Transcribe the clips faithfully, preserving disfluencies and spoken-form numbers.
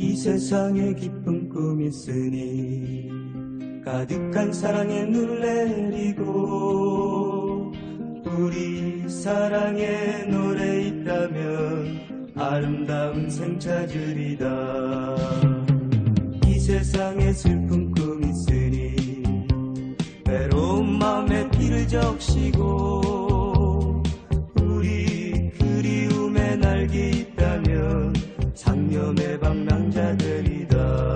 이 세상에 기쁜 꿈이 있으니 가득한 사랑에 눈을 내리고 우리 사랑의 노래 있다면 아름다운 생 찾으리다. 이 세상에 슬픈 꿈이 있으니 외로운 마음에 피를 적시고 우리 그리움의 날개 있다면 상념의 방랑자들이다.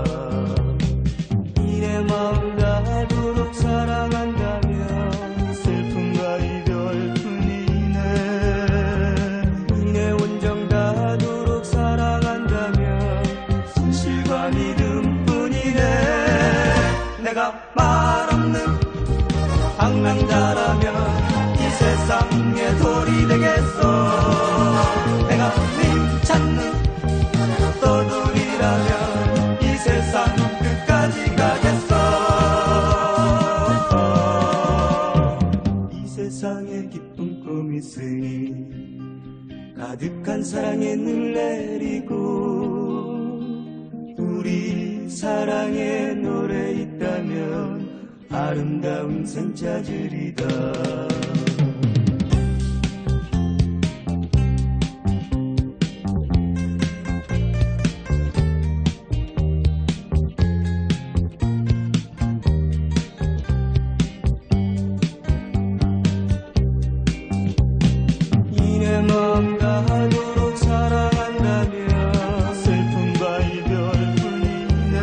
이내 마음 닿도록 사랑한다면 슬픔과 이별뿐이네. 이내 온정 닿도록 사랑한다면 진실과 믿음뿐이네. 내가 말없는 방랑자라면 이 세상의 돌이 되겠어. 내가 님 찾는 떠돌이라면 이 세상 끝까지 가겠어. 이 세상에 기쁜 꿈이 있으니 가득한 사랑에 눈을 내리고 우리 사랑의 노래 있다면 아름다운 생 찾으리다. 이내 마음 닿도록 사랑한다면 슬픔과 이별뿐이네.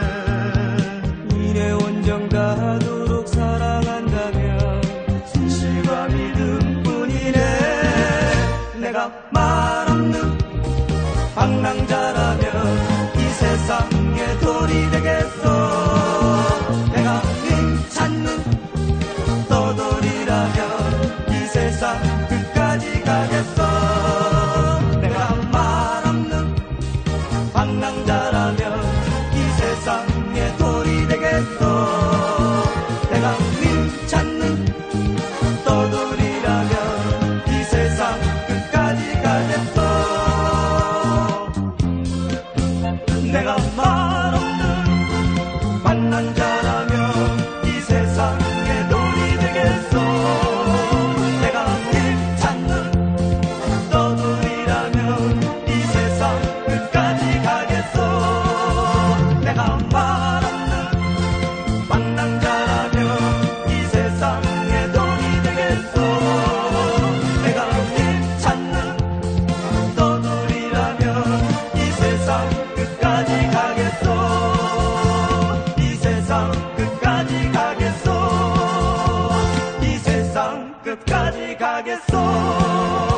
이내 온정 닿도록 사랑한다면 진실과 믿음뿐이네. 내가 말없는 방랑자라면 이 세상의 돌이 되겠어. 내가 님 찾는 떠돌이라면 이 세상 끝까지 가겠어. 내가 말없는 방랑자라면 이 세상의 돌이 되겠어. 내가 님 찾는 떠돌이라면 이 세상 끝까지 가겠어. 내가 말없는 방랑자라면 이 세상의 돌이 되겠어. 내가 님 찾는 떠돌이라면 이 세상 끝까지 가겠어. 내가 말없는 방랑자라면 이 세상의 돌이 되겠어. 내가 님 찾는 떠돌이라면 이 세상 끝까지 가겠어. 이 세상 끝까지 가겠어. 이 세상 끝까지 가겠어.